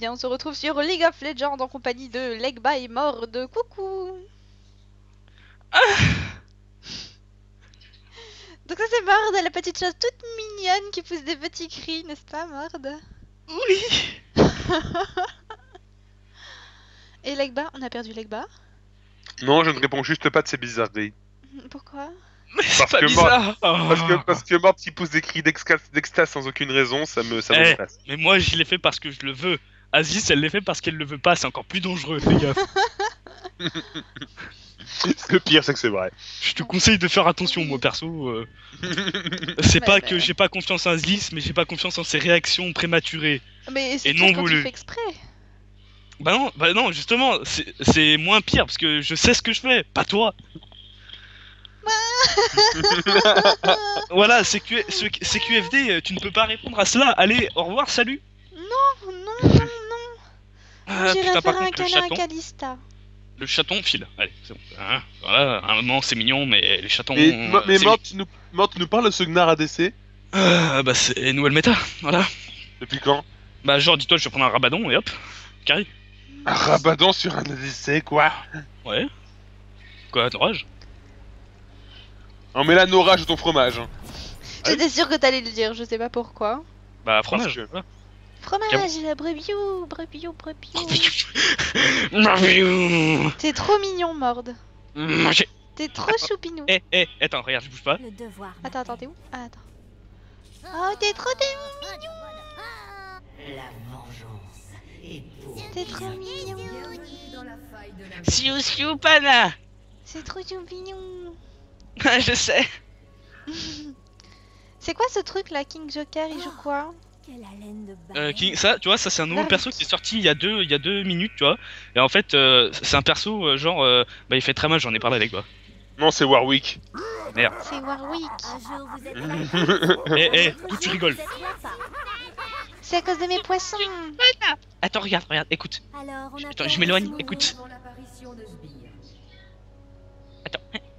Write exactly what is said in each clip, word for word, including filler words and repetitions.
bien, on se retrouve sur League of Legends en compagnie de Legba et Mord. Coucou. Ah. Donc ça c'est Mord, la petite chose toute mignonne qui pousse des petits cris, n'est-ce pas Mord? Oui. Et Legba, on a perdu Legba. Non, je ne réponds juste pas de ces bizarreries. Pourquoi? Mais c'est Parce pas que bizarre. Parce que, Oh. parce que Mort qui pousse des cris d'exca- d'extase sans aucune raison, ça me, ça me Eh, stresse. mais moi je l'ai fait parce que je le veux. Aziz elle l'ait fait parce qu'elle le veut pas, c'est encore plus dangereux, fais gaffe. Le pire, c'est que c'est vrai. Je te conseille de faire attention, moi perso. Euh... C'est Bah, pas bah. que j'ai pas confiance en Aziz, mais j'ai pas confiance en ses réactions prématurées. Mais c'est Et pire non quand voulu. tu fais exprès. Bah non, bah non, justement, c'est- c'est moins pire parce que je sais ce que je fais, pas toi. Voilà, c'est Q... ce- c'est Q F D, tu ne peux pas répondre à cela. Allez, au revoir, salut. Non, non, non, non. Ah, J'irai putain, par faire un contre, le câlin à chaton, Kalista. le chaton file. Allez, c'est bon. Hein, voilà, à un moment c'est mignon, mais les chatons. Et, euh, mais c'est Mort, tu nous, Mort, tu nous parles de ce Gnar A D C Euh, bah c'est nouvelle méta, voilà. depuis quand? Bah genre dis-toi je vais prendre un rabadon et hop, carré. Un Rabadon sur un A D C, quoi? Ouais. Quoi, orage? On met la Nora de ton fromage. hein. J'étais sûre que t'allais le dire, je sais pas pourquoi. Bah fromage. que- Voilà. Fromage, brebiou, brebiou, brebiou. Mario. T'es trop mignon, Mord. Manger. T'es trop choupinou. Eh, eh, attends, regarde, je bouge pas. Le devoir. Attends, attends, t'es où? Ah, attends. Oh, t'es trop, t'es La vengeance est pour T'es trop mignon. dans la faille de la Siou siou pana. C'est trop choupignon. Je sais. C'est quoi ce truc là, King Joker? Il joue quoi? Quelle haleine de Euh, baleine. qui, ça, tu vois, ça c'est un nouveau Narvik. perso qui est sorti il y a deux, il y a deux minutes, tu vois. Et en fait, euh, c'est un perso euh, genre, euh, bah il fait très mal, j'en ai parlé avec toi. Non, c'est Warwick. Merde. C'est Warwick. Un jour vous êtes là. Eh, eh, d'où tu rigoles? Vous êtes là-bas. C'est à cause de mes poissons. Attends, regarde, regarde, écoute. Alors on a Attends, peur je de m'éloigne, ce moment. écoute. avant l'apparition de Sbire. Attends.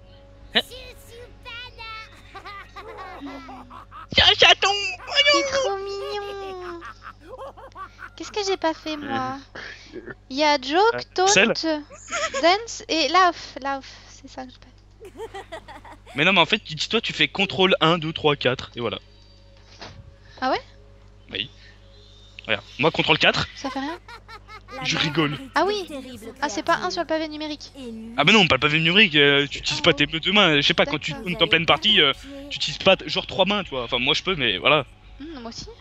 Tiens, chaton. T'es trop mignon. Qu'est-ce que j'ai pas fait moi? Il y a Joke, Taunt, Celle Dance et Laugh. Laugh, c'est ça que j'ai pas fait. Mais non, mais en fait, dis-toi, tu fais contrôle un, deux, trois, quatre, et voilà. Ah ouais? Oui. Regarde, moi contrôle quatre. Ça fait rien? La Je mort rigole. est Ah une oui. terrible Ah, c'est pas un créature. sur le pavé numérique. Et lui, Ah bah non, pas le pavé numérique, euh, tu utilises pas tes deux mains, je sais pas, quand tu D'accord. tournes en pleine partie, euh, tu utilises pas t- genre trois mains, tu vois. Enfin, moi je peux, mais voilà. Hmm, moi aussi.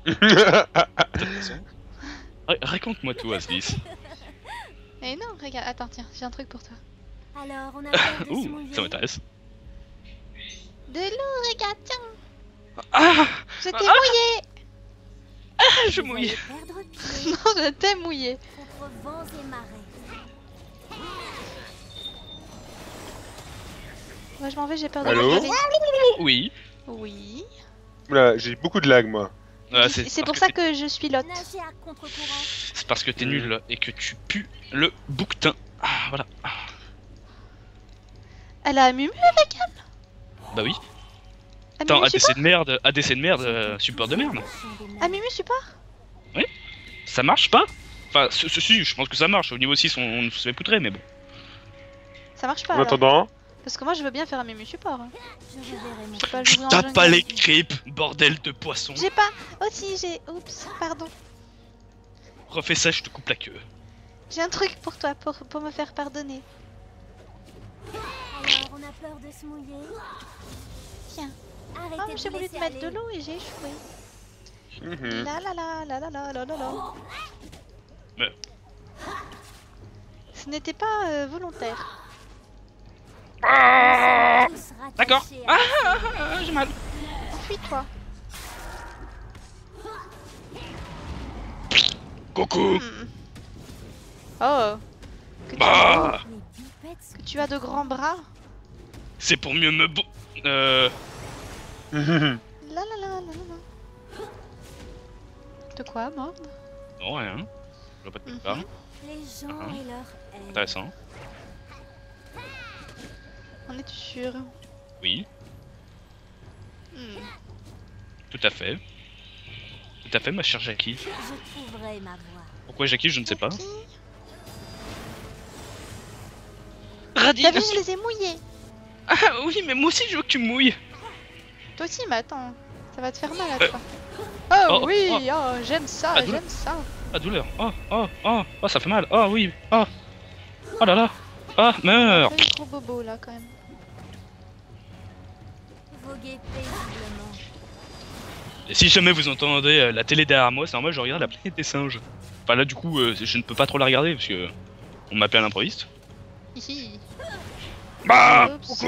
Ra- Raconte-moi tout, Aslis. Eh non, regarde, attends, tiens, j'ai un truc pour toi. Alors on a peur de se Ouh, mouiller. ça m'intéresse. De l'eau, regarde, tiens. Ah, Je t'ai Ah. mouillé. ah, je Vous mouille. allez perdre pied Non, je t'ai mouillé. contre vents et marées. Moi, je m'en vais, j'ai peur de Allô me réveiller. Oui. Oui. Oula, j'ai beaucoup de lag, moi. Ouais, C'est c'est parce pour que ça t'es- que je suis Lot. Nagez à contre-courant. C'est parce que t'es Mm. nul et que tu pues le bouquetin. Ah, voilà. Ah, Elle a un mumu avec elle. bah oui. Un Attends, mumu A D C support. de merde, A D C de merde, euh, support de merde. Un mumu support. Ça marche pas? Enfin, ce- ceci, je pense que ça marche. Au niveau six, on, on se fait poutrer, mais bon. Ça marche pas. En alors. attendant, Parce que moi, je veux bien faire un mumu support. hein. Je reverrai mon Je sais pas Je jouer en tape pas jungle. les creeps, bordel de poisson. J'ai pas. Oh si, j'ai. Oups, pardon. Refais ça, je te coupe la queue. J'ai un truc pour toi, pour, pour me faire pardonner. Alors on a peur de se mouiller. Tiens. Arrêtez Oh, de j'ai vous voulu te laisser mettre de aller. l'eau et j'ai échoué. mhm. La la la la la la la la la. Mais- Ce n'était pas euh, volontaire. Ah, Nous sommes tous d'accord. rattachés Ah, à- ah, ah, ah, j'ai mal. Enfuis-toi. Coucou. Hmm. Oh. Que tu, Bah, Les bipettes sont que tu as de grands bras. c'est pour mieux me bo... Euh... La la la la la la. De quoi, Mord? Non, rien. Je vois pas de quoi tu parles. les gens Ah. et leur haine. Intéressant. En es-tu sûr? Oui, Hmm. tout à fait. Tout à fait, ma chère Jackie. Je trouverai ma voie. Pourquoi Jackie, je ne sais pas. Qui Radis. T'as vu, je les ai mouillés. Ah oui, mais moi aussi je veux que tu me mouilles. Toi aussi, mais attends, ça va te faire mal à Euh. toi. Oh, Oh, oui, oh. oh, j'aime ça, Ah, douleur. j'aime ça. Ah, douleur. Oh, oh, oh, oh, ça fait mal. Oh oui. Oh. Oh là là. Ah, meurs. Fais le gros bobo là quand même. Voguez paisiblement. Et si jamais vous entendez euh, la télé derrière moi, c'est normal, je regarde la planète des singes. Enfin là, du coup, euh, je ne peux pas trop la regarder parce que euh, on m'appelle à l'improviste. Hihi. Bah, Oups. coucou. La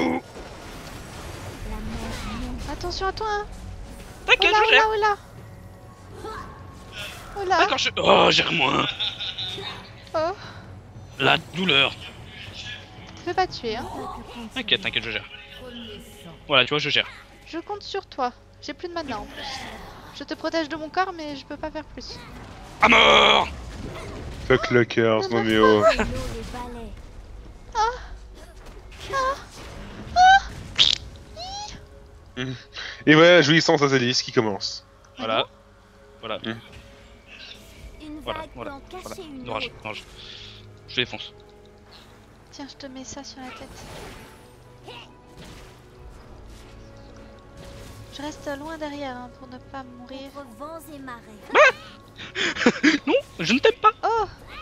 mer non. Attention à toi, hein. Oh T'inquiète, là, je oh gère. là, oh là. Oh là. D'accord, je. Oh, gère moins. Oh, La douleur. te fais pas tuer, hein. T'inquiète, t'inquiète, je gère. Premier sang. Voilà, tu vois, je gère. Je compte sur toi. J'ai plus de mana en plus. Je te protège de mon corps, mais je peux pas faire plus. À mort. Fuck le cœur, non mais oh. L'eau les balais. Et voilà, jouissance à Zélis qui commence. Voilà. Voilà. Une Voilà, vague voilà, peut en cacher voilà. une Non, rage, autre. non, rage. Je défonce. Tiens, je te mets ça sur la tête. Je reste loin derrière hein, pour ne pas mourir. Contre vents et marées. Non, je ne t'aime pas. Oh!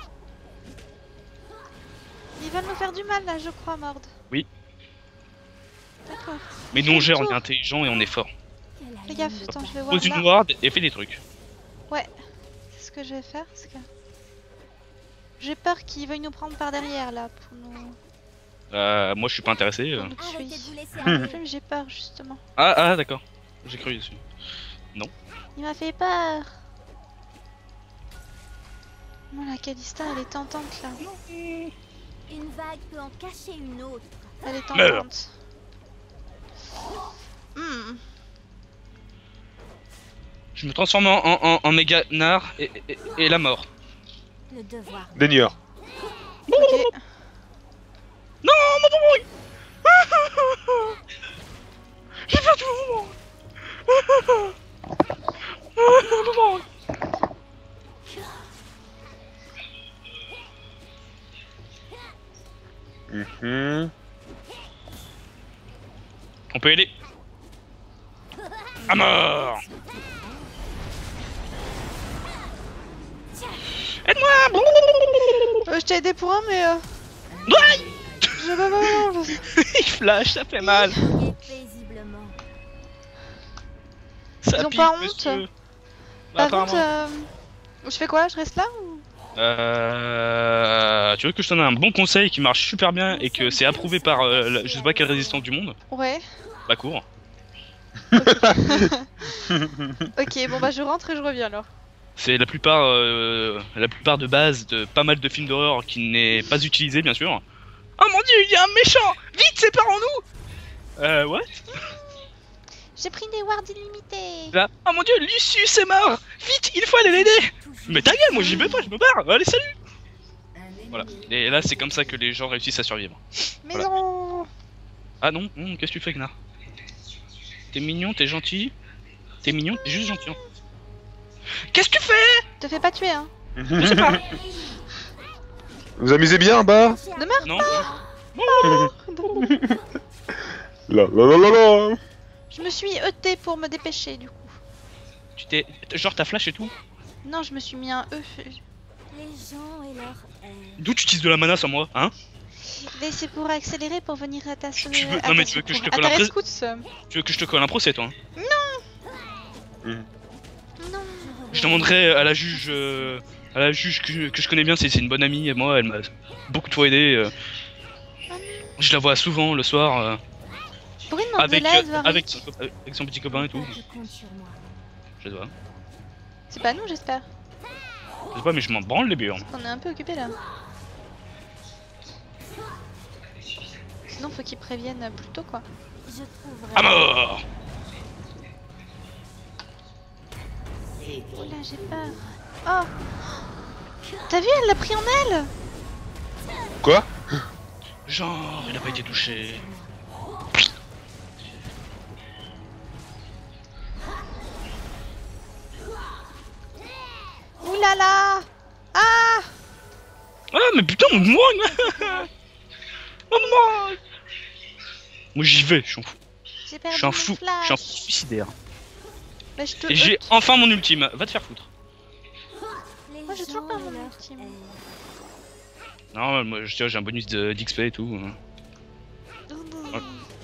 Ils veulent me faire du mal là, je crois, Mord. Oui. D'accord. Mais nous on gère, on Tour. est intelligent et on est fort. Quelle Fais haleine gaffe, de attends, je vais voir Pose une là. ward et fais des trucs. C'est ce que je vais faire parce que... J'ai peur qu'ils veuillent nous prendre par derrière là pour nous, Euh, moi je suis pas intéressé. euh. pour nous tuer. Arrêtez de vous laisser Hmm. aller. J'ai peur justement. Ah, ah, d'accord. J'ai cru dessus. Il m'a fait peur. Non, la Calista, elle est tentante là. Une vague peut en cacher une autre. Elle est Meurs. tentante. Hmm. Je me transforme en, en, en, en méga nard et, et, et la mort. Le devoir. Daigneur. Ok. Non, mon bonbon. J'ai perdu mon bonbon. Mon bonbon. Mhm. On peut aider. À mort. Aide-moi. Euh, je t'ai aidé pour un, mais. Euh... Ouais. Je vais pas. Il flash, ça fait mal. Voguez paisiblement. Ça Ils ont pique, pas honte. monsieur. Bah, Par contre, apparemment. euh... je fais quoi? Je reste là ou... Euh, tu veux que je te donne un bon conseil qui marche super bien et que c'est approuvé par euh, la- je sais pas quelle résistance du monde? Ouais. Bah cours. Ok, bon bah je rentre et je reviens alors. C'est la plupart, euh, la plupart de base de pas mal de films d'horreur qui n'est pas utilisé bien sûr. Oh mon dieu, il y a un méchant! Vite, séparons-nous! Euh, what? J'ai pris des wards illimités. Là. Oh mon dieu, Lucius est mort! Vite, il faut aller l'aider! Mais ta gueule, moi j'y vais pas, je me barre! Allez, salut! Un ennemi. Voilà. Et là, c'est comme ça que les gens réussissent à survivre. Mais Voilà. non. Ah non, hum, qu'est-ce que tu fais, Gnar? T'es mignon, t'es gentil. T'es mignon, t'es juste gentil. hein. Qu'est-ce que tu fais? Te fais pas tuer hein. Je sais pas. Vous amusez bien en bas? Non. Là, là, là, là, là. Je me suis E T pour me dépêcher du coup. Tu t'es. Genre t'as flash et tout? Non, je me suis mis un E. Les gens et leur haine. D'où tu utilises de la mana sur moi, hein? Mais c'est pour accélérer pour venir à ta Tu veux- non, mais tu veux que je te colle à ta un pré- rescousse. Tu veux que je te colle un procès, toi? hein Non. Je demanderai à la juge. euh, à la juge que, que je connais bien, c'est c'est une bonne amie et moi, elle m'a beaucoup de fois aidé. euh. Je la vois souvent le soir euh, Pourquoi il demande avec, de l'aide, euh, Varric avec, son, copain- avec son petit copain et tout. Tu comptes sur moi. Je sais pas. C'est pas nous, j'espère. Je sais pas, mais je m'en branle les burnes. On est un peu occupé là. Sinon, faut qu'ils préviennent plus tôt quoi. Je trouverai. À mort! Oh là, j'ai peur. Oh. T'as vu, elle l'a pris en elle. Quoi? Genre, il a pas été touché. Ouh là là. Ah Ah, mais putain, moi Oh, moi Moi j'y vais, je suis un fou. J'ai Je perdu suis un mon fou, flash. je suis un fou suicidaire. Bah, je te... Et j'ai enfin mon ultime, va te faire foutre. Les Moi, j'ai toujours gens pas et mon leur ultime. haine. Non, moi je tiens, j'ai un bonus de- d'X P et tout. Ouais.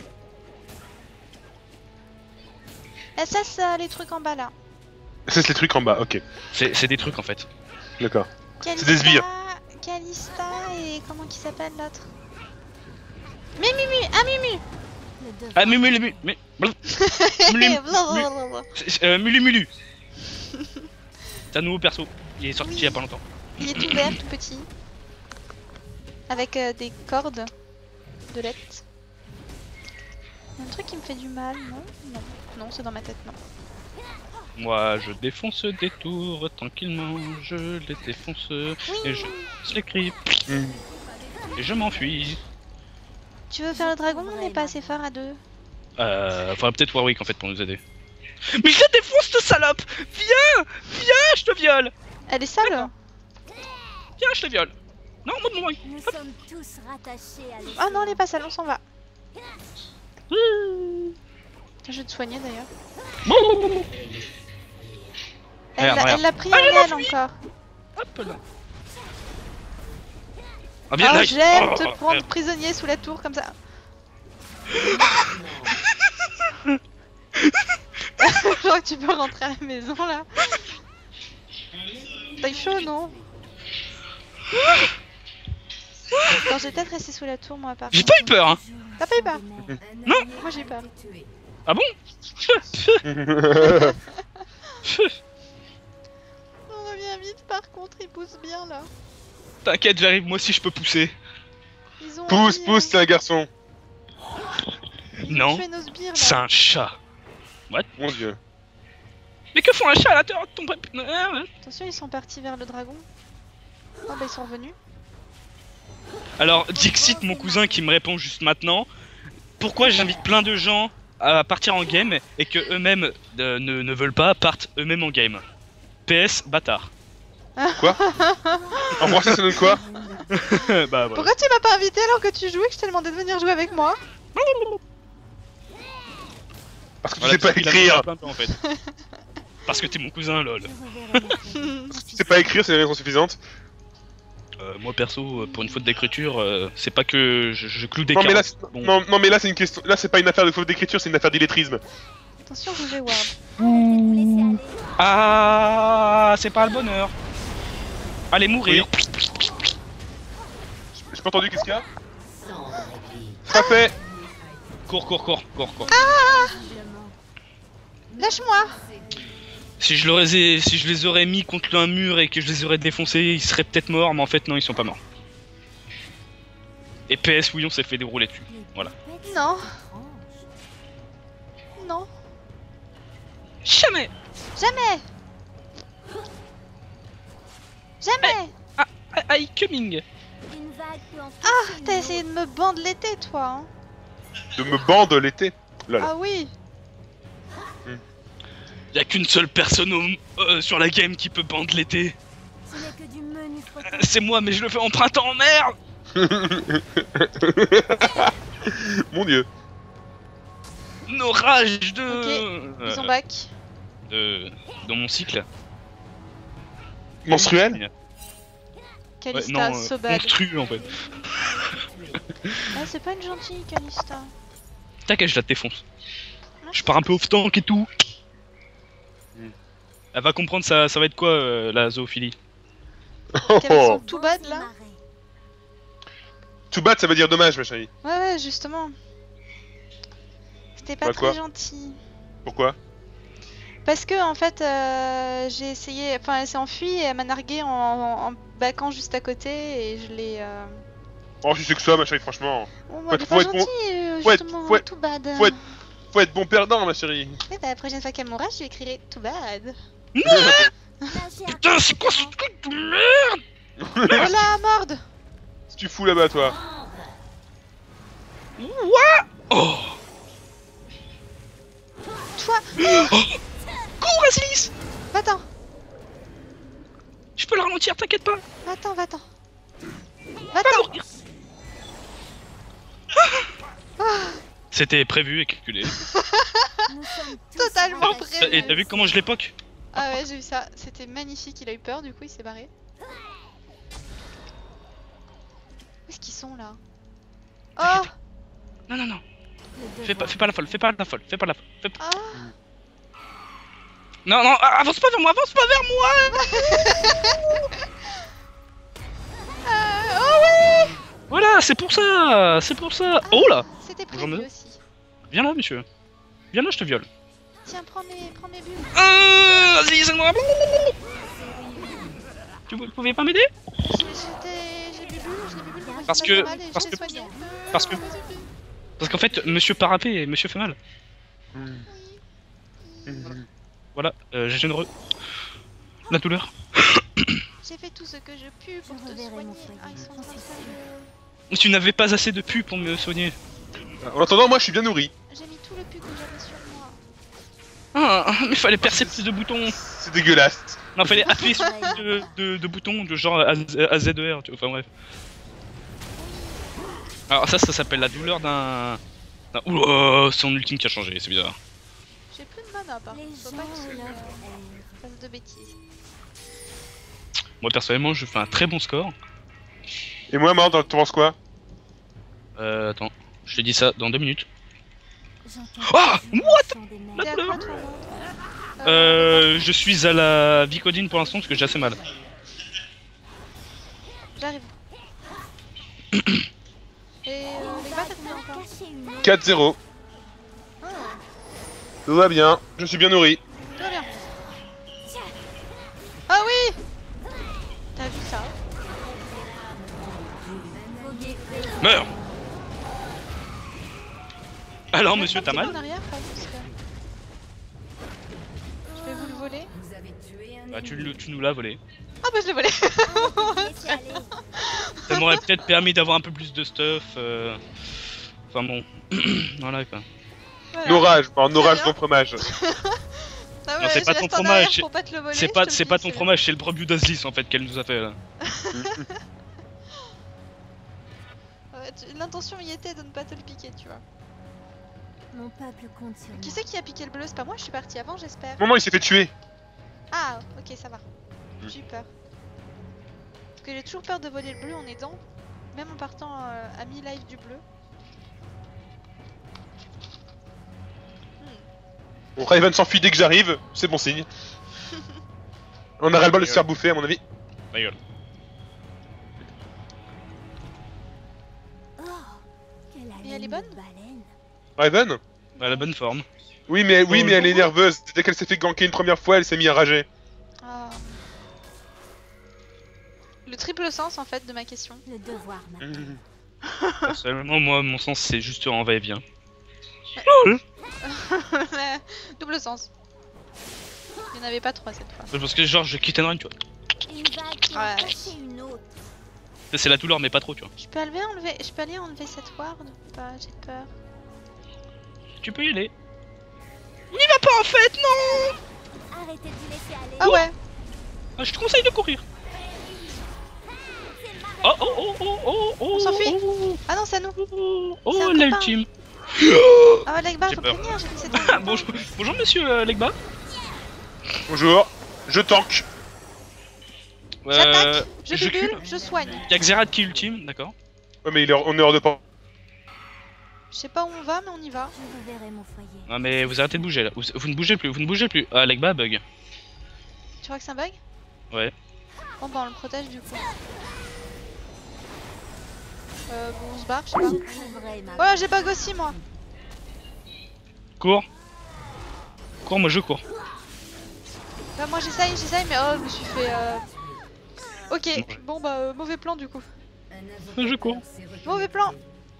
Et ça, c'est les trucs en bas là. C'est les trucs en bas, ok. C'est c'est des trucs en fait. D'accord. Calista, des sbires. Calista et comment qui s'appelle l'autre? Mimi, Mimi, ah Mimi. Le devoir. Ah, Mulu, Mulu, Mulu, Mulu, Blablabla. euh, Mulu, Mulu. C'est un nouveau perso, il est sorti il y a pas longtemps. Il est tout vert, tout petit. Avec euh, des cordes de lait. Il y a un truc qui me fait du mal, non? Non, non, c'est dans ma tête, non. Moi je défonce des tours tranquillement, je les défonce et je lance les cris Mm. et je m'enfuis. Tu veux faire le dragon? On n'est pas assez fort à deux. Euh, faudrait peut-être Warwick en fait pour nous aider. Mais je la défonce cette salope! Viens! Viens, je te viole! Elle est sale? Viens, je te viole! Non, moi, moi, Nous sommes tous rattachés à l'océan. Ah non, elle est pas sale, on s'en va. Je vais te soigner d'ailleurs. Elle Regarde, l'a- regarde. elle l'a pris en Allez, elle m'enfuis. encore. Hop là! Ah bien, Ah, nice. j'aime Oh, te oh, prendre merde. prisonnier sous la tour comme ça. Genre que tu peux rentrer à la maison là. T'as chaud non? Attends, je vais peut-être rester sous la tour moi par J'ai contre. pas eu peur, hein! T'as pas eu peur? Non. Moi j'ai peur. Ah bon? On revient vite par contre, ils poussent bien là. T'inquiète, j'arrive, moi aussi je peux pousser. Ils ont Pousse, envie, pousse, hein. c'est un garçon. Ils Non. ont tué nos sbires là. C'est un chat. Mon dieu. Mais que font un chat à l'intérieur de ton... pré- Ah, ouais. Attention, ils sont partis vers le dragon. Oh bah ils sont revenus. Alors, Dixit, mon cousin qui me répond juste maintenant, pourquoi j'invite plein de gens à partir en game et que eux-mêmes euh, ne, ne veulent pas, partent eux-mêmes en game? P S, bâtard. Quoi? En français, ça donne quoi? Bah voilà. Pourquoi tu m'as pas invité alors que tu jouais, que je t'ai demandé de venir jouer avec moi? Parce que tu Voilà, sais pas il a écrire. plein de temps, en fait. Parce que t'es mon cousin, lol. Je reverrai ma fille. Parce que tu sais pas écrire, c'est une raison suffisante. Euh, moi perso, euh, pour une faute d'écriture, euh, c'est pas que je, je cloue des Non mais là, carottes. c'est- Bon. non, non mais là c'est une question. Là c'est pas une affaire de faute d'écriture, c'est une affaire d'illettrisme. Attention, vous jouez Ward. Arrêtez de vous laisser aller. Ah, c'est pas le bonheur. Allez mourir. J'ai pas entendu, qu'est-ce qu'il y a? Ça fait. Cours, cours, cours, cours, cours. Visiblement. Lâche-moi! Si je, l'aurais, si je les aurais mis contre un mur et que je les aurais défoncés, ils seraient peut-être morts, mais en fait non, ils sont pas morts. Et P S, oui, on s'est fait dérouler dessus. Les Voilà. bêtes Non. sont étranges. Non, Jamais. jamais! Jamais! I, I coming. Une vague peut en Ah, cacher une t'as essayé autre. de me bande l'été, toi, hein? De me bande l'été. Lol. Ah oui! Y'a qu'une seule personne au- euh, sur la game qui peut bande l'été. Ce n'est que du menu Euh, frotté. C'est moi, mais je le fais en printemps, merde. Mon dieu. Nos rages de... Ok, Ils sont euh, back. de... Dans mon cycle. Menstruel? Ouais, Calista, non, euh, so bad. monstrueux en fait. Ah, c'est pas une gentille, Calista. T'inquiète, je la défonce. Je pars un peu off tank et tout. Mm. Elle va comprendre ça, ça va être quoi euh, la zoophilie. Oh, Qu'elles sont oh. tout bad là? Marais. Tout bad ça veut dire dommage ma chérie. Ouais, ouais, justement. C'était pas Bah, très quoi gentil. Pourquoi? Parce que en fait, euh, j'ai essayé. Enfin, elle s'est enfuie et elle m'a nargué en, en, en backant juste à côté et je l'ai. Euh... Oh si c'est que ça ma chérie franchement. Oh, Faut moi, elle être- est pas faut être bon- gentille, euh, faut être- justement. faut être- Tout bad. faut être- Faut être bon perdant ma chérie. Ouais, bah, la prochaine fois qu'elle mourra, je lui écrirai tout bad. Lâchez un Putain, c'est quoi ce truc de merde? Voilà, morde! Si tu fous là-bas toi. Oh. Toi! Cours, Asilis. Va-t'en! Je peux le ralentir, t'inquiète pas. Va-t'en, va-t'en. Va Va-t'en. mourir. C'était prévu et calculé. Nous sommes tous Totalement rattachés. prévu. Et t'as vu comment je l'époque? Ah ouais, j'ai vu ça. C'était magnifique. Il a eu peur, du coup, il s'est barré. Où est-ce qu'ils sont là? Oh! Non, non, non. Le Fais pas, devoir. fais pas la folle, fais pas la folle, fais pas la folle. Fais pas... Ah! Non, non, ah, avance pas vers moi, avance pas vers moi. Euh, oh oui! Voilà, c'est pour ça, c'est pour ça. Oh là, C'était Bonjour, prévu madame. aussi. viens là, monsieur. Viens là, je te viole. Tiens, prends mes, prends mes bulles. Euh, Vas-y, c'est moi. Tu vous pouvez pas m'aider? J'ai j'étais- j'ai bu bulles, j'ai bu bulles. moi, Parce j'ai que- pas mal et je parce t'ai que- soigné. parce que- Parce qu'en fait, monsieur parapé et monsieur fait mal. Voilà, euh, j'ai généreux. La douleur. J'ai fait tout ce que je pus pour Je te reverrai soigner. mon foyer. Ah, ils sont en train de faire le- Tu n'avais pas assez de pu pour me soigner. En attendant, moi je suis bien nourri. J'ai mis tout le pu que j'avais sur moi. Ah, mais fallait percer plus de boutons. C'est dégueulasse. Non, fallait appuyer sur plus de, de, de boutons de genre A Z E R, tu vois, enfin bref. Alors ça, ça s'appelle la douleur d'un... d'un- Ouh, c'est son ultime qui a changé, c'est bizarre. J'ai plus de mana par Les contre. Faut gens pas que ont je leur air. fasse de bêtises. Moi personnellement, je fais un très bon score. Et moi, Mord, tu penses quoi? Euh, attends, je te dis ça dans deux minutes. J'entends Ah, toujours what? le son des mains. T'es à douleur. quoi toi, Maud? Euh, je suis à la Vicodine pour l'instant parce que j'ai assez mal. J'arrive. Et euh, les gars, t'as combien encore? Cacher une autre. quatre zéro. Ah, Tout va bien. Je suis bien nourri. tout va bien. Ah oui! T'as vu ça? Meurs. Alors Tu veux monsieur, faire t'as un petit mal? peu en arrière, pas, parce que- Je vais vous le voler. Vous avez tué un Bah tu, ennemi. le- tu nous l'as volé. Ah bah je l'ai volé. Laissez aller. Ça m'aurait peut-être permis d'avoir un peu plus de stuff. euh, Enfin bon, voilà quoi. Voilà. L'orage, en orage bien. ton fromage. Ah Non, c'est je pas reste ton en fromage, arrière c'est- pour pas te le voler, C'est je pas, te le c'est dis, pas ton bien. fromage, c'est le brebis d'Azlis en fait qu'elle nous a fait là. Ouais, tu- L'intention y était de ne pas te le piquer, tu vois. Mon peuple compte sur Qui moi. c'est qui a piqué le bleu? C'est pas moi, je suis partie avant, j'espère. Maman, il s'est fait tuer. Ah, ok, ça va. J'ai eu peur. Parce que j'ai toujours peur de voler le bleu en aidant. Même en partant euh, à mi-live du bleu. Bon, Raven s'enfuit dès que j'arrive. C'est bon signe. On a ras le bol de se faire bouffer, à mon avis. Ta gueule. Oh, quelle Et elle est haleine bonne de baleine. Raven? À la bonne forme. Oui, mais, oui, Oh, mais elle est non. nerveuse. Dès qu'elle s'est fait ganker une première fois, elle s'est mise à rager. Ah. Le triple sens en fait de ma question. Le devoir m'attend. Mhm. Personnellement, moi, mon sens c'est juste en va-et-vient. Double sens. Il n'y en avait pas trois cette fois. C'est parce que genre je quitte un tu vois. Une vague peut en Ouais. cacher une autre. C'est la douleur mais pas trop tu vois. Je peux aller enlever, je peux aller enlever cette ward ou pas? J'ai peur. Tu peux y aller. N'y va pas en fait, non. Arrêtez de vous laisser aller. Ah ouais. Ah, je te conseille de courir. Oh oh oh oh oh oh. On s'enfuit. Oh, Ah non, c'est à nous. oh, C'est oh un l'ultime. Ah ouais, Legbar, J'ai faut peur. prévenir, j'ai dit que c'était Ah, un bonjour, bonjour monsieur euh, Legba. Bonjour. Je tank. J'attaque, je je bubule, cule. je soigne. Y'a Xerath qui ultime, d'accord. Ouais, mais il est hors- on est hors de portée. Je sais pas où on va, mais on y va. Je reverrai mon foyer. Ah mais vous arrêtez de bouger là. Vous, vous ne bougez plus, vous ne bougez plus. Ah Legba bug. Tu crois que c'est un bug? Ouais. Bon bah on le protège du coup. Euh, bon, on se barre, je sais Je pas. trouverai ma Ouais, j'ai bug aussi moi. Cours. Cours, moi je cours. Bah moi j'essaye, j'essaye, mais oh, je me suis fait... Euh... Ok, Ouais. bon bah euh, mauvais plan du coup. Un avocat Je cours. s'est retiré. Mauvais plan.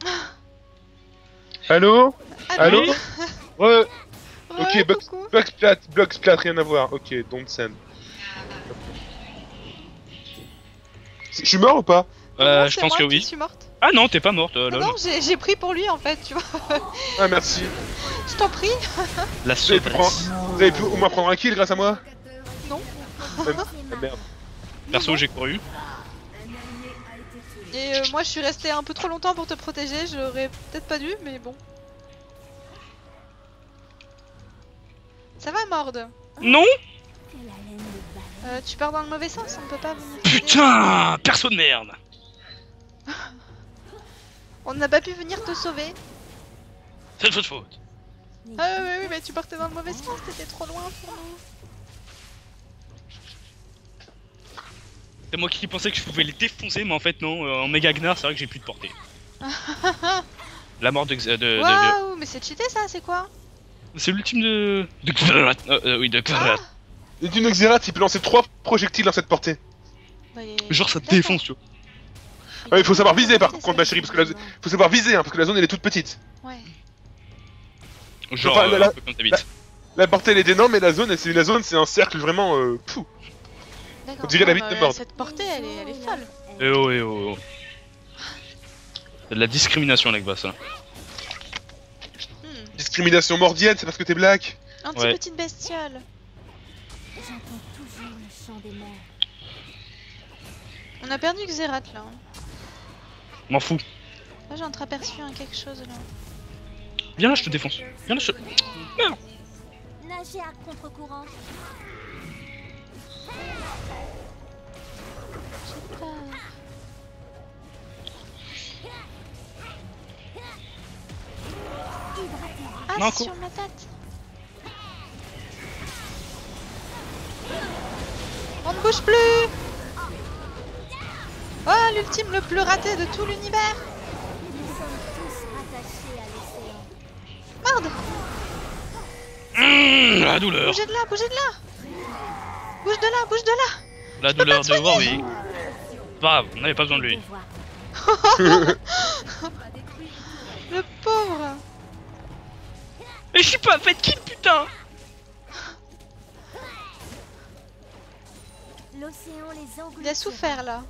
Allô? Allô? Oui. Ouais. Ouais, Ok, bug, coucou. bug splat, bug splat, rien à voir. Ok, don't send. Je suis mort ou pas? Euh, Non, je c'est pense moi que qui oui. suis morte. Ah non, t'es pas morte, euh, Non, lol. non, j'ai j'ai pris pour lui en fait, tu vois. Ah, merci. Je t'en prie. La Vous avez, pu sauveuse. prendre... Vous avez pu au moins prendre un kill grâce à moi? Non. Ah, merde. Perso, j'ai couru. Et euh, moi je suis resté un peu trop longtemps pour te protéger, j'aurais peut-être pas dû, mais bon. Ça va, Mord? Non. Que la laine de balai. euh, Tu pars dans le mauvais sens, on peut pas venir t'aider. Putain, perso de merde. On n'a pas pu venir te sauver. C'est de votre faute. Ah oui, oui, mais tu partais dans le mauvais sens, t'étais trop loin pour nous. C'est moi qui pensais que je pouvais les défoncer, mais en fait non, euh, en méga Gnar, c'est vrai que j'ai plus de portée. La mort de... de, de, de- Waouh, mais c'est cheaté ça, c'est quoi? C'est l'ultime de... de... Euh, euh, oui, de... Ah, Et d'une Xerath, il peut lancer trois projectiles dans cette portée. bah, il- Genre ça d'accord. défonce, tu vois. Ouais, il faut savoir viser par C'est contre, ma ça, chérie, parce que la... effectivement. faut savoir viser, hein, parce que la zone elle est toute petite. Ouais. Genre, Enfin, euh, la- un peu comme t'habites. La portée elle est énorme, mais la zone, c'est la zone, c'est un cercle vraiment. Euh... Pouh. D'accord. On dirait la Non, bite de mais Mord. Cette portée, elle est, elle est folle. Eh oh, eh oh, oh. C'est de la discrimination, Nekvas. Hein. Hmm. Discrimination mordienne, c'est parce que t'es black. Un petit Ouais. petite bestiole. J'entends toujours le chant des mers. On a perdu Xerath là. hein. M'en fous. Là j'ai entreaperçu un quelque chose là. Viens là, je te défonce. Viens là, je te... Nager à contre-courant. J'ai peur. Ah, Non, sur cours. ma tête. On ne bouge plus. Oh, l'ultime le plus raté de tout l'univers. Nous sommes tous rattachés à l'océan. Merde. Mmh, la douleur. Bougez de là, bougez de là. Bouge de là, bouge de là. La peux pas douleur te de soigner. Warwick. Pas grave, on n'avait pas besoin de lui. Devoir. Le pauvre. Mais je suis pas fait kill, putain. L'océan les engloutit. Il a souffert là.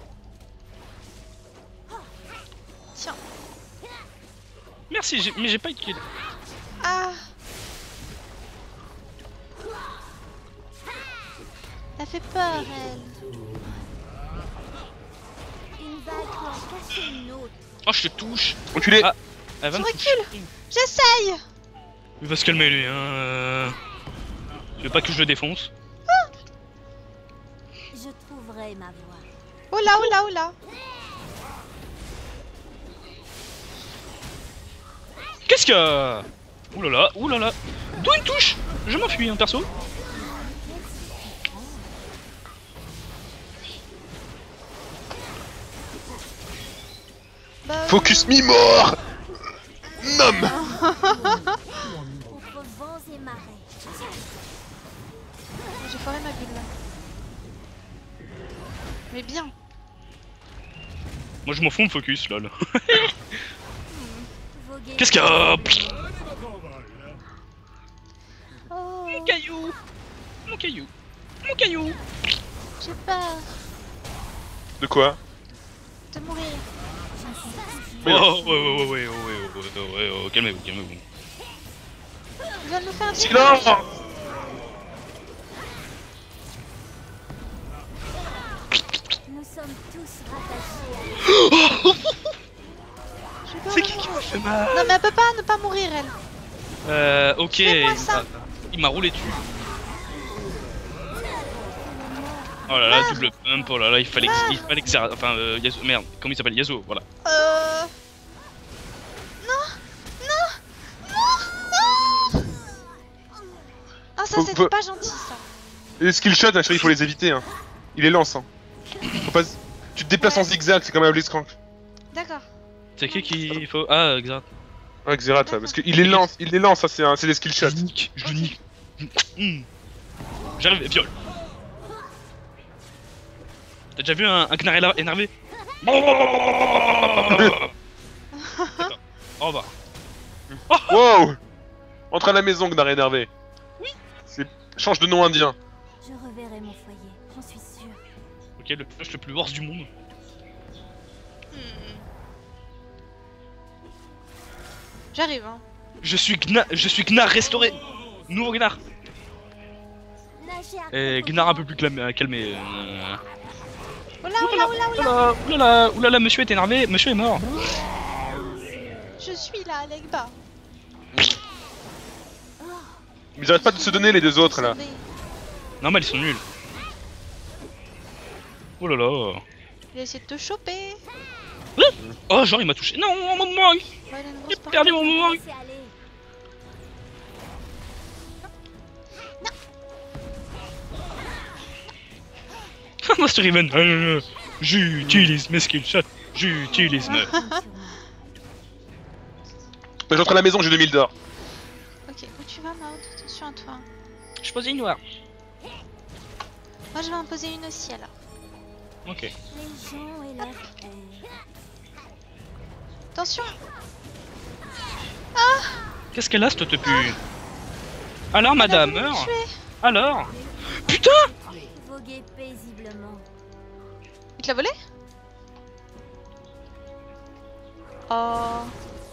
Tiens. Merci, j'ai- mais j'ai pas eu de kill. Ah. Elle fait peur, elle. Une vague peut en cacher une autre. Oh, je te touche. Enculé. Ah. Elle va Je me recule. toucher. J'essaye. Il va se calmer lui, hein. euh. Tu veux pas que je le défonce? Je trouverai ma voie. Oh là, oh là, oh là. Qu'est-ce qu'il y a? Oulala, oulala. D'où une touche? Je m'enfuis, hein, perso. Bah, Focus me mort. Nom. Contre vents et marées. j'ai foiré ma bulle là. Mais bien. Moi je m'en fous, me focus, lol. Voguer. Qu'est-ce qu'il y a? Oh, Mon caillou. Mon caillou. Mon caillou. j'ai peur De quoi? de mourir. Mais Oh, non. ouais, ouais, ouais, ouais, ouais, ouais, ouais, ouais, ouais, calmez-vous, calmez-vous. Il va nous faire du Silence. Nous sommes tous rattachés à J'ai peur C'est de qui qui mourir. m'a fait mal? Non mais elle peut pas ne pas mourir elle. Euh, ok. Fais-moi ça. Il m'a roulé dessus. Oh là là, double pump, oh là là, il fallait que, il fallait que ça... Enfin, euh, Yasuo, merde, comment il s'appelle? Yasuo, voilà. Euh... Non. Non. Non. Non. Ah ça Faut- c'était faut- pas gentil ça. Les skill shots, ma chérie, il faut les éviter. Hein. Il les lance. Hein. Faut pas... Tu te déplaces en Ouais. zigzag, c'est comme un Blitzcrank. D'accord. C'est qui qui faut... Ah, exact. Ouais, Xerath, ouais, parce qu'il les lance, il les lance, ça c'est un... c'est des skill Je shots. le nique, je le nique. Mm. J'arrive, viol. T'as déjà vu un, un Gnar éla- énervé? Oh bah. Wow. Entre à la maison, Gnar énervé. Oui. C'est... Change de nom indien. Je reverrai mon foyer, j'en suis sûre. Ok, le push le plus worst du monde. Hmm. J'arrive hein. Je suis Gnar, je suis Gnar restauré. Nouveau Gnar. Nager à Et contre-courant. Gnar un peu plus calmé. calmé euh... Oula, oula, oula, oula. Oulala, oulala, oulala, monsieur est énervé, monsieur est mort. Je suis là, Legba. Ils arrêtent pas de se donner les deux autres là. Sauvé. Non, mais ils sont nuls. Oh là là. Il a essayé de te choper. Oh, genre il m'a touché. Non, mon moment. Ouais, il a une grosse J'ai porte. perdu mon moment. Laissez aller. Master Even. Euh, J'utilise mes skill shots. J'utilise mes. Je rentre à la maison, j'ai deux mille d'or. Ok, où tu vas, Maud? Attention à toi. Je pose une noire. Moi, je vais en poser une aussi alors. Ok. Les gens et leur haine. Attention. Qu'est-ce qu'elle a, cette te pue? Alors, madame, Elle a voulu me meurt. tuer. Alors. Putain. Voguer paisiblement. Il te l'a volé? Oh.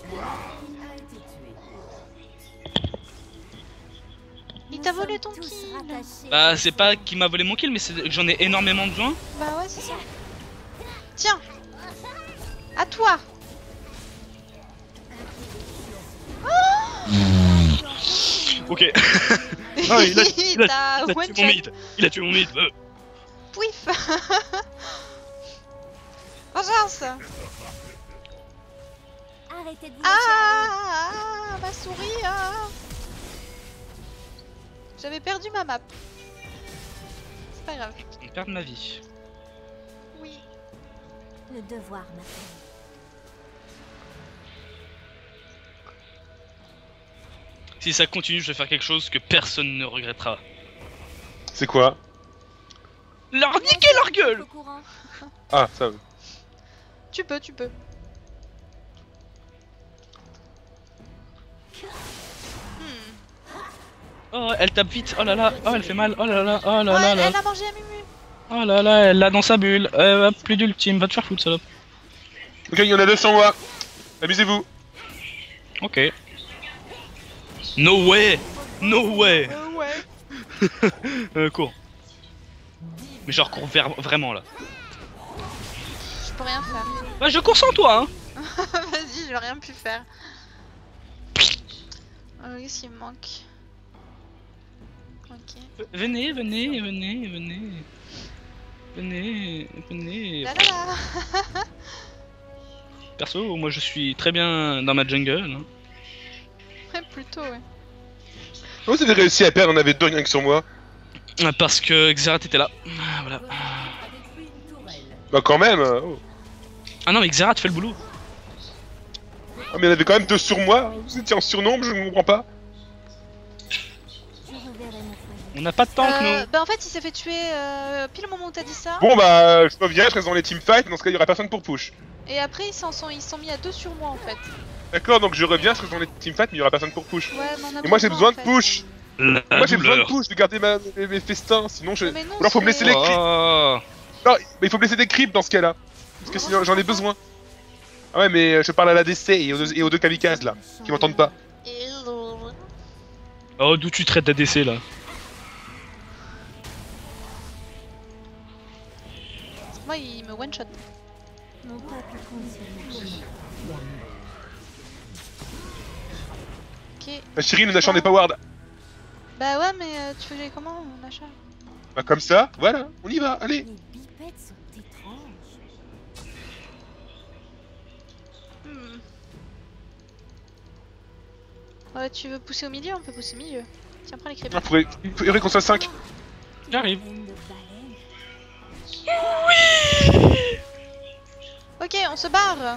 Il t'a volé ton Tous kill. rattachés. Bah, c'est pas qui m'a volé mon kill, mais c'est que j'en ai énormément besoin. Bah ouais, c'est ça. Tiens. À toi. Ok. Ah, il a, il a- t'a il a tué one mon shot. mid. Il a tué mon mid. Euh. Pouif. Vengeance. Arrêtez de vous Ah, ah, ma souris. Ah. J'avais perdu ma map. C'est pas grave. Je vais perdre ma vie. Oui. Le devoir m'appelle. Si ça continue, je vais faire quelque chose que personne ne regrettera. C'est quoi? Leur niquer leur gueule. Au courant. Ah, ça. Tu peux, tu peux. Hmm. Oh, elle tape vite. Oh là là. Oh, elle fait mal. Oh là là. Oh là Ouais, là là. elle a mangé à Mumu. Oh là là, elle l'a dans sa bulle. Euh, plus d'ultime. Va te faire foutre, salope. Ok, il y en a deux sur moi. Amusez-vous. Ok. No way. No way. Euh, ouais. euh, cours. Mais genre cours vers vraiment là. Je peux rien faire. Bah je cours sans toi hein. Vas-y, j'ai rien pu faire. Euh, Qu'est-ce qu'il me manque? Ok. Venez, venez, venez, venez. Venez, venez. Là là là. Perso, moi je suis très bien dans ma jungle. Hein. Ouais, plutôt, ouais. Comment vous avez réussi à perdre? On avait deux rien que sur moi. Parce que Xerath était là. Ah, voilà. Bah quand même. euh, Oh. Ah non mais Xerath fait le boulot. Ah mais il y en avait quand même deux sur moi. Vous étiez en surnombre, je ne comprends pas. Je reverrai mon foyer. On n'a pas de temps que Euh, nous. bah en fait, il s'est fait tuer euh, pile au moment où t'as dit ça. Bon bah je reviens, je reste dans les teamfights. Dans ce cas, il y aura personne pour push. Et après, ils s'en sont, ils se sont mis à deux sur moi en fait. D'accord, donc je reviens, je reste dans les teamfights, mais il y aura personne pour push. Ouais, mais on a Et moi j'ai besoin en de fait. push. La Moi j'ai besoin de douleur. push, de garder ma, mes, mes festins. Sinon je. Mais non, Ou alors faut me laisser c'est- les creeps. Oh. Non, mais il faut me laisser des creeps dans ce cas-là. Parce que sinon j'en ai besoin. Ah ouais, mais je parle à la D C et aux deux, et aux deux kamikazes là, qui m'entendent pas. Oh, d'où tu traites d'A D C là? Moi, il me one shot. Mon peuple continue. Ok. Bah Chérie, le Nashor n'est pas ward. Bah ouais, mais euh, tu faisais comment, Nacha? Bah comme ça, voilà, on y va, allez. Les bipettes sont étranges. Hmm. Ouais, tu veux pousser au milieu? On peut pousser au milieu. Tiens, prends les crêpes. Il faudrait, il faudrait qu'on soit cinq. J'arrive. Une de baleine. Ok, on se barre.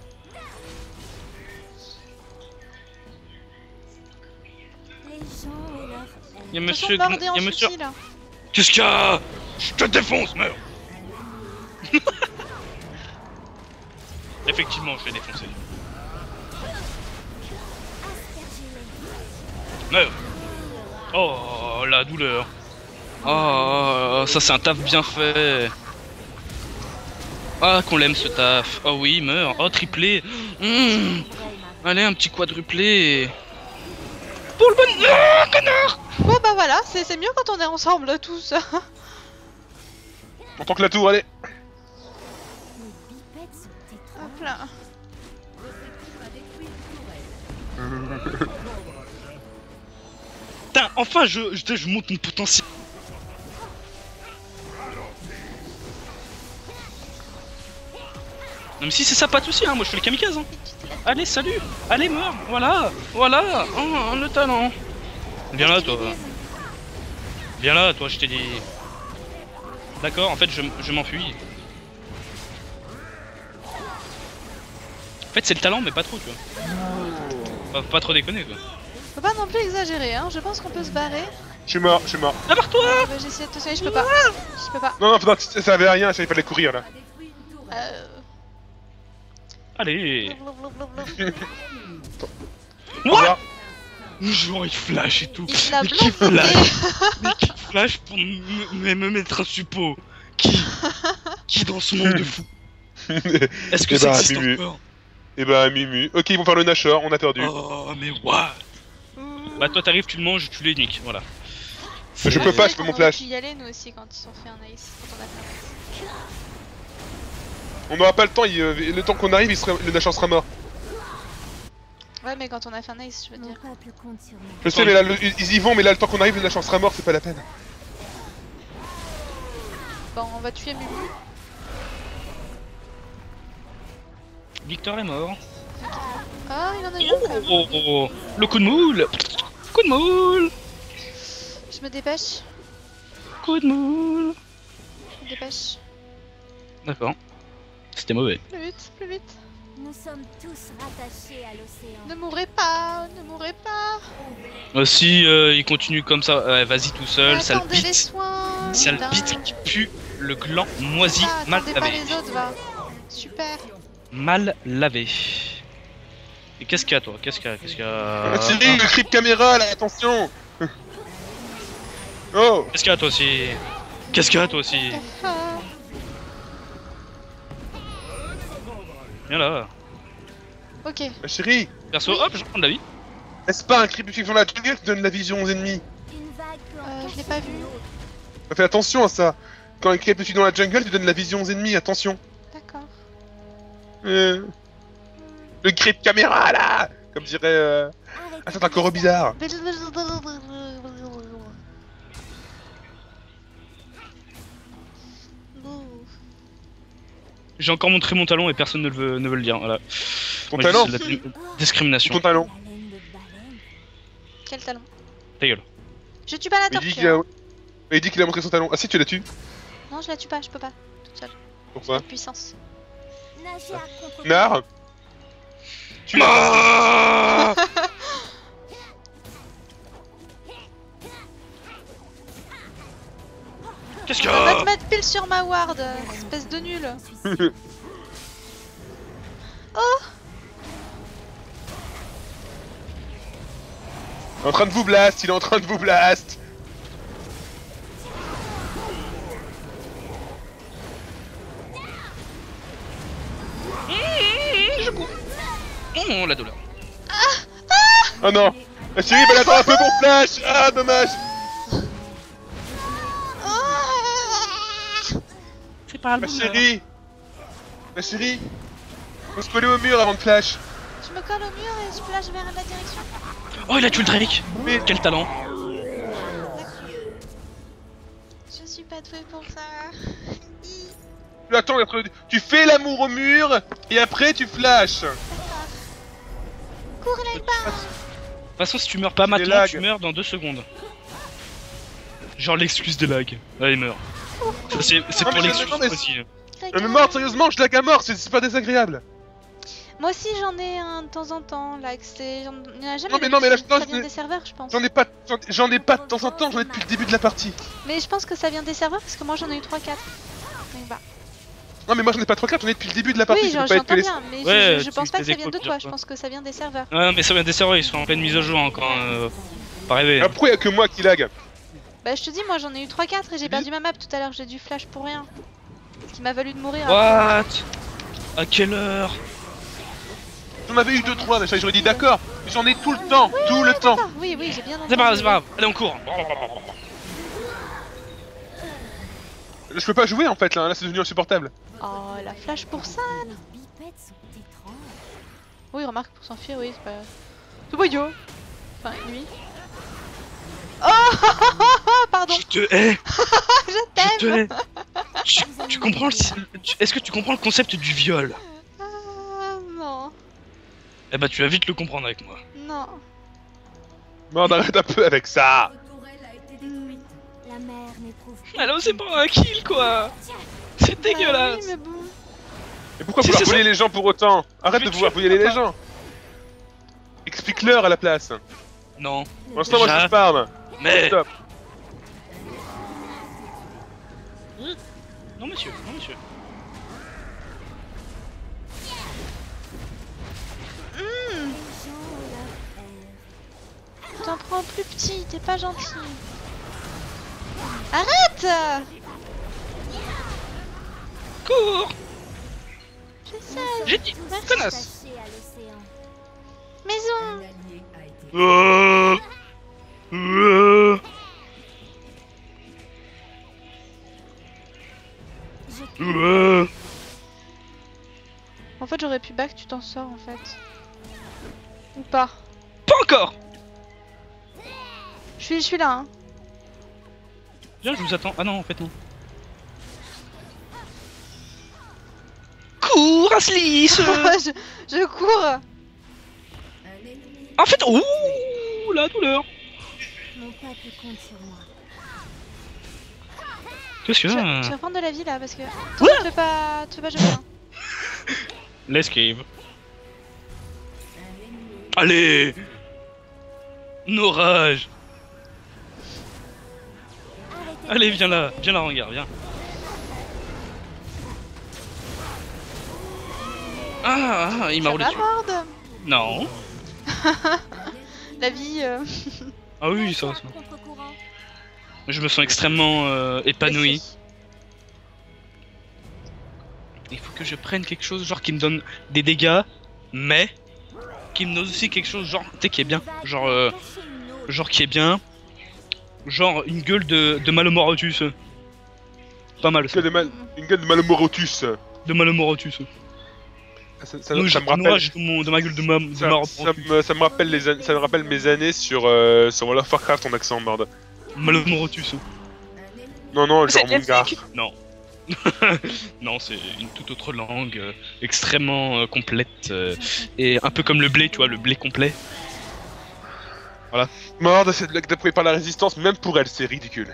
Les gens et leur haine. Y'a Attention monsieur. de border en Y'a monsieur. souci, là. Qu'est-ce qu'il y a? Je te défonce, meurs. Effectivement, je l'ai défoncé. Aspergez-les. Meurs. Oh, la douleur. Oh, ça c'est un taf bien fait. Ah, qu'on l'aime ce taf. Oh oui, meurs. Oh, triplé. Mmh. Allez, un petit quadruplé. Pour le bon. Ah, connard. Bon bah voilà, c'est c'est mieux quand on est ensemble tous. En tant que la tour, allez. simple. Putain, enfin je, je, je monte mon potentiel. Non mais si c'est ça, pas de soucis, hein, moi je fais le kamikaze. Hein. Allez, salut. Allez, meurs. Voilà. Voilà. Oh, le talent. Viens là, toi. Viens là, toi, je t'ai dit. D'accord, en fait, je, je m'enfuis. En fait, c'est le talent, mais pas trop, tu vois. Pas, pas trop déconner, quoi. Faut pas non plus exagérer, hein. Je pense qu'on peut se barrer. Je suis mort, je suis mort. Ah, barre-toi. Euh, bah, J'essaie de te soigner, je peux pas. Je peux pas. Non, non, non, ça servait à rien, il fallait courir là. Euh... Allez. Au What? revoir. Genre, il flash et tout. Il l'a Mais qui bloqué. flash? Mais qui flash pour me me mettre un suppo? Qui? Qui dans ce monde de fou? Est-ce que Eh ça bah, existe Mumu. encore? Et bah, Mumu. Ok, ils vont faire le Nashor, on a perdu. Oh, mais what? Bah, toi t'arrives, tu le manges, tu les niques, voilà. Je peux pas, je peux mon flash. On aurait pu y aller nous aussi quand ils ont fait un ace. Quand on a fait un ace. On n'aura pas le temps, il, euh, le temps qu'on arrive, il sera, le Nashor sera mort. Ouais, mais quand on a fait un ace, je veux Mon dire. peuple compte sur moi. Je sais, mais là, le- ils y vont, mais là, le temps qu'on arrive, le Nashor sera mort, c'est pas la peine. Bon, on va tuer Mumu. Victor est mort. Ah, il en a eu un quand même. Oh, oh, oh. Le coup de moule. Coup de moule. Je me dépêche. Coup de moule. Je me dépêche. D'accord. C'était mauvais. Plus vite, plus vite. Nous sommes tous rattachés à l'océan. Ne mourrez pas, ne mourrez pas. Euh, si euh, il continue comme ça, ouais, vas-y tout seul, sale Attendez les bite. soins. Sale putain. bite qui pue le gland moisi, Ah, mal attendez pas lavé. les autres, va. Super. Mal lavé. Et qu'est-ce qu'il y a toi? Qu'est-ce qu'il y a? Qu'est-ce qu'il y a? Ah, Thierry, le creep caméra là, attention. Oh. Qu'est-ce qu'il y a toi aussi? Qu'est-ce qu'il y a toi aussi? Ah. Viens là. Ok. Ma chérie, Perso, hop, je prends de la vie. est-ce pas un creep qui dans la jungle qui donne la vision aux ennemis? Une vague peut en Euh, je cacher l'ai pas vu. une autre. Fais attention à ça. Quand un creep dans la jungle, tu donnes la vision aux ennemis, attention. D'accord. Euh, Le creep caméra là, comme dirait. Euh... Arrêtez Ah, c'est de encore faire bizarre. J'ai encore montré mon talon et personne ne le veut, ne veut le dire. Voilà. Ton Moi, je talent, dis, c'est de la discrimination. ton talent. la laine de baleine. Quel talent. Ta gueule. Je tue pas la Mais il dit tortue. qu'il a... hein. mais il dit qu'il a montré son talent. Ah si, tu l'as tué. Non, je la tue pas, je peux pas. Toute seule. Pourquoi? Pas de puissance. Nager à contre. Nar. Tu Ah Qu'est-ce qu'il y On va te a? mettre pile sur ma ward, espèce de nul. en train de vous blast, il est en train de vous blast. Oh la douleur. Oh non. La chérie, elle attend un peu mon flash. Ah, dommage. C'est pas Ma chérie. Ma chérie. Faut se coller au mur avant de flash. Je me colle au mur et je flash vers la direction. Oh il a tué le Drake. Mais Quel talent. Je suis pas douée pour ça. tu attends, entre- tu fais l'amour au mur et après tu flashes. Cours là, De toute façon, si tu meurs pas Des maintenant, lags. tu meurs dans deux secondes. Genre l'excuse des lags. Ah, il meurt. Ça, C'est c'est Non, pour mais l'excuse non, mais- aussi. Euh, mais mort, sérieusement, je lag à mort, c'est c'est pas désagréable. Moi aussi j'en ai un de temps en temps, là, que c'est... j'en- Il n'y en a jamais Non, mais non, mais là, ça non, vient je- des serveurs, je pense. J'en ai pas, j'en- j'en ai pas de temps en temps, j'en ai depuis le début de la partie. Mais je pense que ça vient des serveurs, parce que moi j'en ai eu trois quatre. Donc bah... Non, mais moi j'en ai pas trois quatre, j'en ai depuis le début de la partie. Oui, ça j'en- peut pas être que j'entends les- bien, mais Ouais, je, je tu pense pas que fais ça des vient de copies, toi, je quoi. pense que ça vient des serveurs. Ah, mais ça vient des serveurs, ils sont en pleine mise à jour encore. Euh... Pas rêver. Ah, pourquoi y'a que moi qui lag? Bah je te dis, moi j'en ai eu trois quatre et j'ai perdu ma map tout à l'heure, j'ai dû flash pour rien. Ce qui m'a valu de mourir. What? À quelle heure? J'en avais eu deux trois, mais ça j'aurais dit d'accord. Mais j'en ai tout le temps, tout le temps. D'accord, oui, oui, j'ai bien entendu. C'est pas grave, c'est pas grave. Allez, on court. Je peux pas jouer en fait là, là c'est devenu insupportable. Oh, la flash pour ça. tempêtes sont étranges. Oui, remarque pour s'enfuir, oui, c'est pas. C'est pas idiot. Enfin, lui. Oh pardon, Je te hais. je Je t'aime. te hais. Tu, tu comprends le... tu- Est-ce que tu comprends le concept du viol? Ah, non, Eh bah tu vas vite le comprendre avec moi. non. Merde, arrête un peu avec ça. Votre tourelle a été détruite. La mer n'éprouve Elle a osé prendre un kill quoi. C'est Bah dégueulasse. oui, mais bon. Mais pourquoi Si, vouloir c'est voler ça. les gens pour autant? Arrête Je de vais vouloir tuer voler les papa. gens. Explique-leur à la place. Non. Pour l'instant, moi Déjà. je parle. Mais... Stop. Non monsieur, non monsieur. les gens leur air. T'en prends plus petit, t'es pas gentil. Arrête. Cours. J'essaie. J'ai dit, Merci. connasse. Attachés à l'océan. Un Maison. allié a été Euh... Euh... Je Euh... En fait, j'aurais pu back, tu t'en sors en fait. Ou pas. Pas encore. Je suis, je suis là, hein. Viens, je vous attends. Ah non, en fait non. Cours, Aslis. je, je cours. un ennemi. En fait, ouh, la douleur. Mon peuple compte sur moi. Qu'est-ce que Je, c'est? je vais prendre de la vie là parce que. Toi, tu fais pas, tu fais pas jamais. Hein. L'esquive. Un ennemi. Allez. Orage. Arrêtez Allez, de viens là, m'attaquer. viens là, regarde, viens. Ah, ah, il m'a Ça roulé va, dessus. Mord. Non. La vie. Euh... Ah oui, ça va, ça va. Contre-courant. Je me sens extrêmement euh, épanoui. blessée. Il faut que je prenne quelque chose genre qui me donne des dégâts, mais qui me donne aussi quelque chose genre, tu sais, qui est bien. Genre, euh, Cacher une autre. genre qui est bien. Genre une gueule de, de Malomorotus. Pas mal Une ça. gueule de, mal... Une gueule de Malomorotus. De Malomorotus. Ça, ça, Nous, ça j'ai me un rappelle. nuage de, mon, de ma gueule de, ma, de Ça, Malomorotus. ça me, ça me rappelle les an- ça me rappelle mes années sur euh, sur World of Warcraft en accent merde. Malomorotus. Un ennemi. Non non, C'est genre Mungar. elfique. Non. Non, c'est une toute autre langue, euh, extrêmement euh, complète, euh, et un peu comme le blé, tu vois, le blé complet. Merde, cette blague d'approuvé par la résistance, même pour elle, c'est ridicule.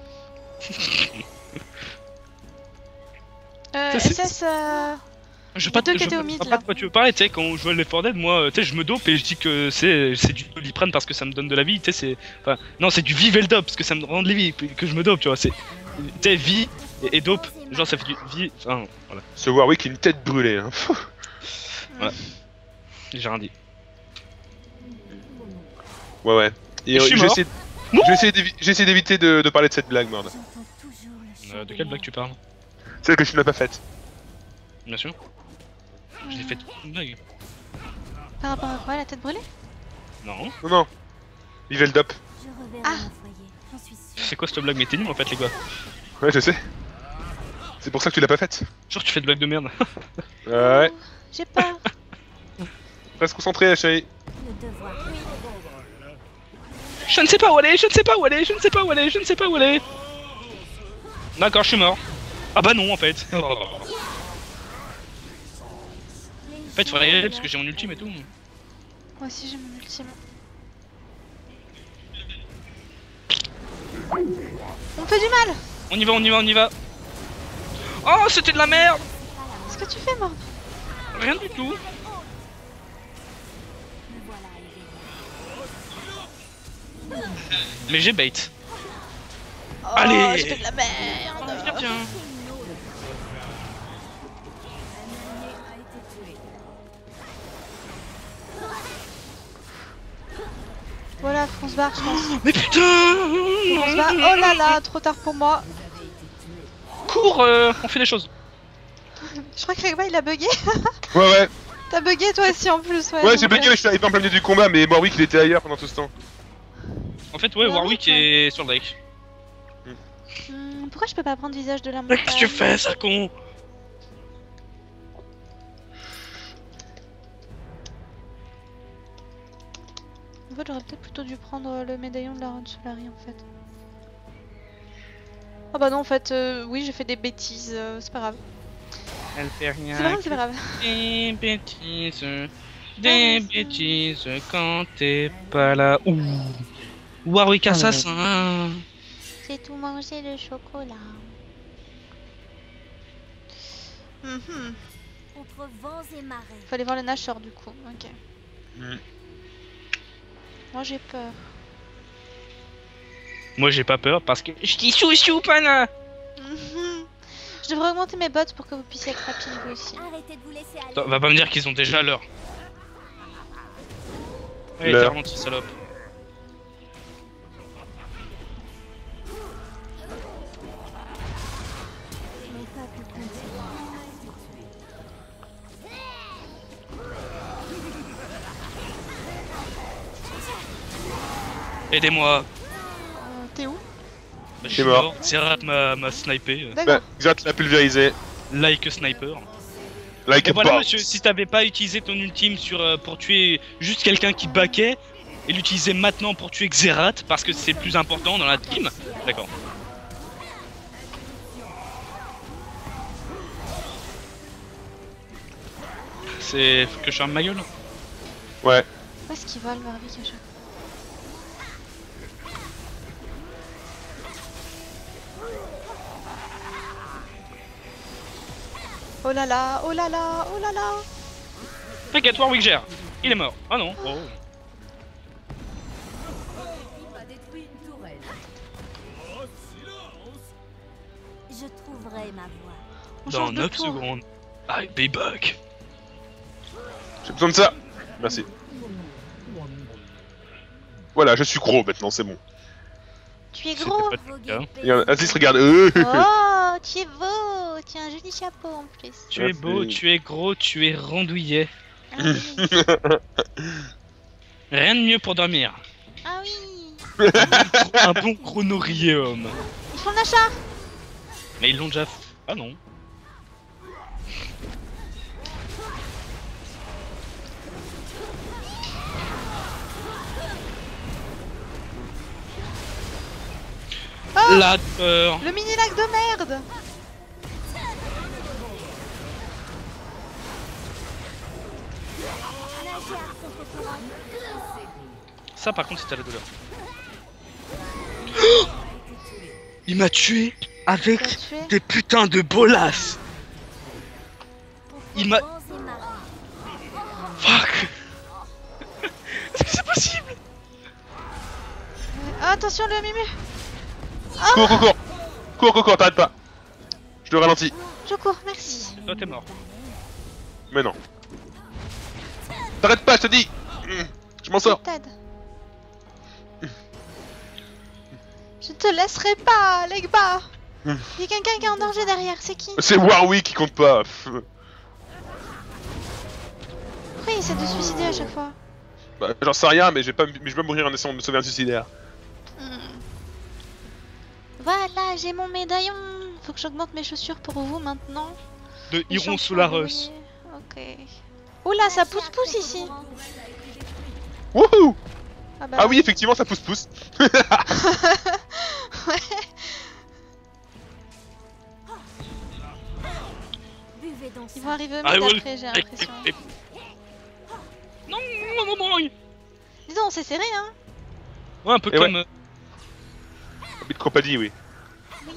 Euh, Ça, c'est- S S. Euh... Je Les pas, deux je qui étaient vois au mid, pas là. de quoi tu veux parler, tu sais, quand on joue à Left four Dead, moi, euh, tu sais, je me dope et je dis que c'est c'est du Doliprane parce que ça me donne de la vie, tu sais, c'est... Enfin, non, c'est du Viveldop parce que ça me rend de la vie, que je me dope, tu vois, c'est... Tu sais, vie et, et dope, genre ça fait du vie... Enfin, voilà, Ce Warwick, une tête brûlée. Hein. j'ai rien dit. Ouais ouais. Et Et je euh, suis j'ai mort. essayé, j'ai essayé d'évi- j'ai essayé d'éviter de, de parler de cette blague, merde. J'entends toujours le chant Euh, de des quelle blague mers. tu parles? Celle que tu n'as pas faite. Bien sûr. J'ai fait une blague. Par rapport à quoi, la tête brûlée? Non. Non non. Viveldop. Je reverrai Ah. mon foyer, j'en suis sûre. C'est quoi cette blague? Mais t'es nul en fait, les gars. Ouais, je sais. C'est pour ça que tu l'as pas faite. Genre tu fais de blagues de merde. Ouais. J'ai peur. Reste concentré, chérie. Le devoir. Je ne sais pas où aller, je ne sais pas où aller, je ne sais pas où aller, je ne sais pas où aller. D'accord, je suis mort. Ah bah non en fait. En fait, il faudrait y aller parce que j'ai mon ultime et tout. Moi aussi, j'ai mon ultime. On me fait du mal. On y va, on y va, on y va. Oh, c'était de la merde. Qu'est-ce que tu fais, Mord? Rien du tout. Me voilà éveillé. Mais j'ai bait. Oh, Allez. j'ai fait de la merde. Viens, viens. Une autre. Un allié a été tué. Voilà, faut qu'on se barre, je pense. Mais putain. Faut qu'on se barre. Oh là là, trop tard pour moi. Vous avez été tué. Cours, euh, on fait des choses. Je crois que Regba il a bugué. Ouais ouais. T'as bugué toi aussi en plus, ouais. Ouais, donc, j'ai bugué, euh, je suis arrivé en plein milieu du combat, mais Warwick il était ailleurs pendant tout ce temps. En fait, ouais, Warwick, Warwick est sur le deck. hmm, pourquoi je peux pas prendre visage de la Mais montagne? qu'est-ce que tu fais, ça con? fait, j'aurais peut-être plutôt dû prendre le médaillon de la Reine Solari en fait. Ah bah non, en fait, euh, oui, j'ai fait des bêtises, euh, c'est pas grave. Elle fait rien. C'est pas grave, c'est pas grave. Des bêtises, des bêtises quand t'es pas là. Ouh. Warwick assassin. J'ai tout mangé le chocolat. Mhm. Contre vents et marées. Fallait voir le nageur du coup, ok. Mm. Moi j'ai peur. Moi j'ai pas peur parce que je dis chou chou pana. Mhm. Je devrais augmenter mes bots pour que vous puissiez être rapide vous aussi. Arrêtez de vous laisser aller. Attends, va pas me dire qu'ils ont déjà l'heure. Allez, L'heure. t'es ralenti, salope. Mon peuple continue. Aidez-moi. Euh, T'es où? Bah, je suis mort. mort. Zerat m'a m'a snipé. euh, D'accord. Bah, Xat l'a pulvérisé. Like sniper. Like Et a voilà boss. monsieur, si t'avais pas utilisé ton ultime sur, euh, pour tuer juste quelqu'un qui baquait, et l'utiliser maintenant pour tuer Xerath, parce que c'est plus important dans la team. D'accord. C'est que je ferme ma gueule. Ouais. Où est-ce qu'il vole Warwick à chaque fois? Oh là là, oh là là, oh là là. T'inquiète, Warwick gère. Il est mort. Ah non. Oh. A détruit une tourelle. Je trouverai ma voie. On Dans change de neuf tour. secondes. I'll be back. J'ai besoin de ça. Merci. Voilà, je suis gros maintenant, c'est bon. Tu es C'était gros. pas le cas. Et euh, Aziz, regarde. Euh, Oh, tu es beau. Tu as un joli chapeau en plus. Tu es beau, Merci. tu es gros, tu es rondouillet. Ah oui. Rien de mieux pour dormir. Ah oui. Un bon chronorier homme. Ils font l'achat. Mais ils l'ont déjà fait. Ah non. Oh, La peur. le mini lac de merde. Ça par contre c'était la douleur. Il m'a tué avec T'as tué. des putains de bolas. Il m'a... Vents et marées. Fuck. Est-ce que c'est possible? Ah, attention le Mimu. Cours, cours, cours. Cours, cours, cours, t'arrêtes pas. Je le ralentis. Je cours, merci. Toi t'es mort. Mais non. T'arrêtes pas, je te dis. Je m'en sors. Je t'aide. Je te laisserai pas, Legba. Il y a quelqu'un qui est en danger derrière, c'est qui? C'est Warwick qui compte pas. Pourquoi il essaie de se suicider à chaque fois? Bah, j'en sais rien, mais je vais pas, mais je vais mourir en essayant de me sauver un suicidaire. Hmm. Voilà, j'ai mon médaillon. Faut que j'augmente mes chaussures pour vous maintenant. De Les Iron champions Solaris. doués. Ok. Oula, ça pousse-pousse ici. Wouhou. Ah, bah Ah oui, effectivement, ça pousse pousse. Buvez donc Ils ça. vont arriver au I mid will- après, j'ai l'impression. Non, non, non, non. Dis donc, on s'est serré, hein. Ouais, un peu Et comme... euh, Bit compagnie, oui. Oui.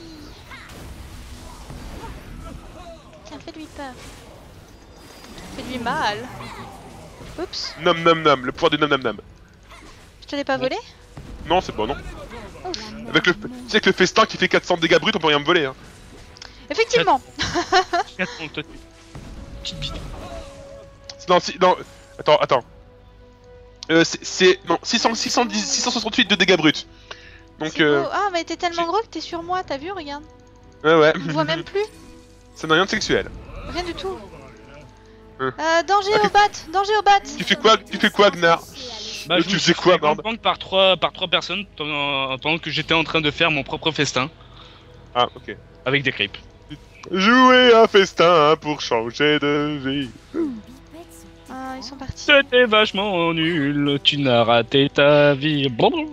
Tiens, fais-lui peur. Fais-lui mal. Oups, Nom nom nom, le pouvoir du nom nom nom. je te l'ai pas volé? Non, c'est bon, non. Ouf. Avec le, tu sais, avec le festin qui fait quatre cents dégâts bruts, on peut rien me voler. Hein. Effectivement. Attends, toi, petite bite. Non, si, non. Attends, attends. Euh, c'est- c'est. Non, six cents, six cent dix, six cent soixante-huit de dégâts bruts. Donc, C'est euh. beau. Ah, mais t'es tellement j'ai- gros que t'es sur moi, t'as vu, regarde. Ouais, ouais. On me voit même plus. Ça n'a rien de sexuel. Rien du tout. Hein. Euh, danger Ah, au tu- bat, danger au bat. Tu fais quoi, tu fais quoi, Gnar? Bah, Mais je tu me faisais suis quoi, fait Borde? gangbang par trois, par trois personnes pendant, pendant que j'étais en train de faire mon propre festin Ah, ok. avec des crêpes. Jouer un festin pour changer de vie. Bipèdes sont Ah, ils sont partis. C'était vachement nul, tu n'as raté ta vie. Blablabla.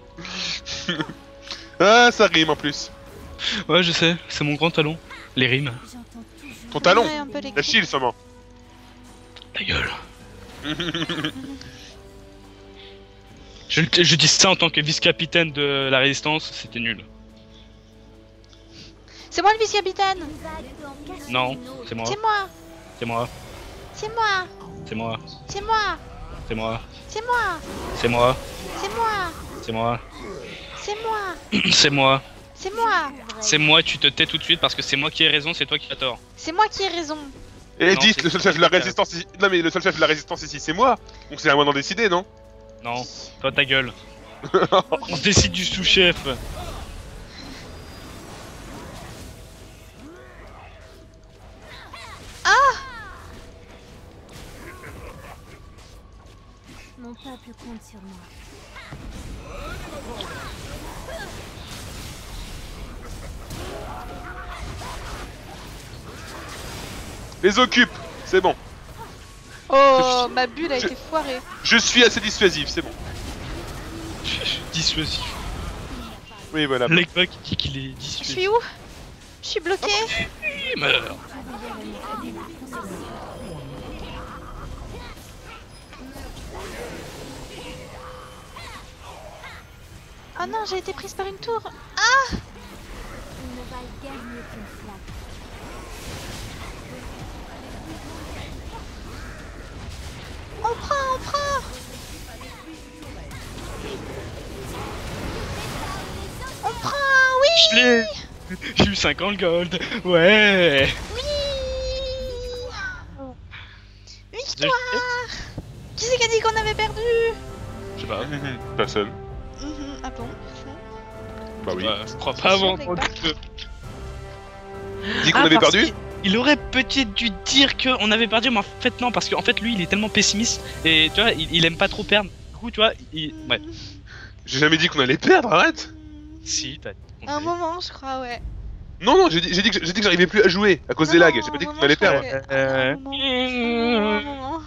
Ah, ça rime en plus. Ouais, je sais, c'est mon grand talon. Les rimes. J'entends toujours. Ton talon. Ouais, un peu les La shield sûrement. Ta gueule. je, je dis ça en tant que vice-capitaine de la résistance, c'était nul. C'est moi le vice-capitaine. Une vague peut en cacher Non, une autre. c'est moi, C'est moi. c'est moi, C'est moi. c'est moi, C'est moi. c'est moi, C'est moi. c'est moi, C'est moi. c'est moi, C'est moi. c'est moi. C'est moi. C'est moi, tu te tais tout de suite parce que c'est moi qui ai raison, c'est toi qui as tort. C'est moi qui ai raison. Et Non, dites, c'est- le seul chef de la résistance ici. Non, mais le seul chef de la résistance ici, c'est moi. Donc c'est à moi d'en décider, non? Non, toi ta gueule. On se décide du sous-chef. Mon peuple compte sur moi. Les occupe. C'est bon. Oh, ma bulle a Je- été foirée. Je suis assez dissuasif, c'est bon. Dissuasif. Oui, voilà. Legba qui dit qu'il est Je dissuasif. suis où? Je suis bloquée. Il meurt. Oh non, j'ai été prise par une tour. Ils ne valent guère mieux qu'une flaque. On prend, on prend. On prend, oui. Je l'ai. J'ai eu cinquante gold. Ouais. Oui. Victoire. Qui c'est qui a dit qu'on avait perdu? Je sais pas. Personne. Mhm, Ah bon? Bah oui. Ouais, je crois C'est pas sûr, avant. Legba. Dis qu'on Ah, avait parce perdu. qu'il- Il aurait peut-être dû dire qu'on avait perdu, mais en fait non, parce qu'en fait lui il est tellement pessimiste et tu vois, il, il aime pas trop perdre. Du coup, tu vois, il. Ouais. J'ai jamais dit qu'on allait perdre, arrête. Si, t'as. Un moment, je crois, ouais. Non, non, j'ai dit, j'ai dit que j'ai dit que j'arrivais plus à jouer à cause des Non, lags. non, J'ai pas dit un qu'on moment, allait je crois perdre. que- Euh. un moment, un moment.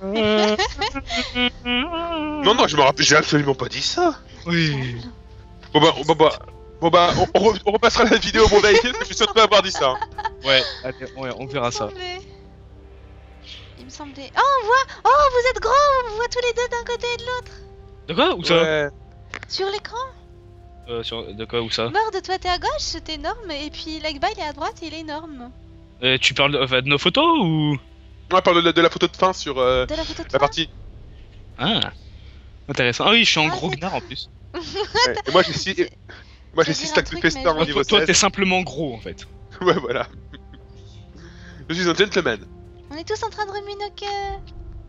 Non, non, je me rappelle, j'ai absolument pas dit ça. Oui. Bon bah, bon bah, bon bah, on, on re- on repassera la vidéo pour vérifier parce que je suis sûr de pas avoir dit ça. hein. Ouais, allez, ouais, on verra Il me ça. semblait. Il me semblait. Oh, on voit. Oh, vous êtes grands. On vous voit tous les deux d'un côté et de l'autre. De quoi? Où ça? Ouais. Sur l'écran. Euh, sur... De quoi? Où ça? Mort de toi, t'es à gauche, c'est énorme. Et puis Legba, il est à droite et il est énorme. Euh, tu parles de, enfin, de nos photos ou? On parle de la, de la photo de fin sur euh, De la photo de la toi. partie. Ah. Intéressant. Ah oui, je suis en Ah, gros c'est gnard en plus. Ouais. Et moi j'ai six, moi j'ai Je vais six dire un stacks de truc, pesta mais en je- niveau Toi, t'es seize. simplement gros en fait. Ouais, voilà. Je suis un gentleman. On est tous en train de remuer nos queues.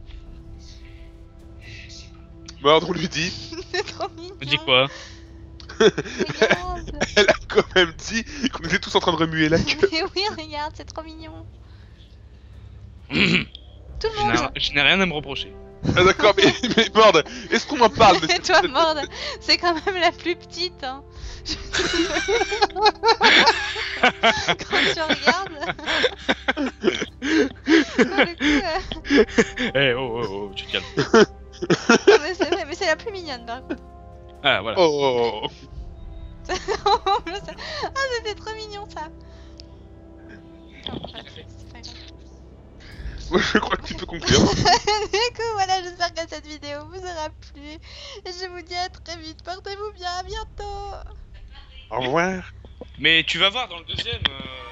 Mord, on lui dit. C'est trop mignon. On dit quoi? Regarde. Elle a quand même dit qu'on était tous en train de remuer la queue. Mais oui, regarde, c'est trop mignon. Je Tout le n'ai monde. rien- je n'ai rien à me reprocher. Ah d'accord, mais, mais Mord, est-ce qu'on en parle de Et cette... toi, Morde, c'est quand même la plus petite. Hein. Quand tu regardes. Pour le coup, euh, Eh oh oh oh, tu te calmes. non, mais c'est vrai, mais c'est la plus mignonne par contre. Ah voilà. Oh, oh, oh. En plus, ça- ah, c'était trop mignon ça. Non, bref, c'est pas grave. Moi, je crois que tu peux conclure. Du coup, voilà, j'espère que cette vidéo vous aura plu. Et je vous dis à très vite. Portez-vous bien, à bientôt. Au revoir. Mais tu vas voir dans le deuxième. euh,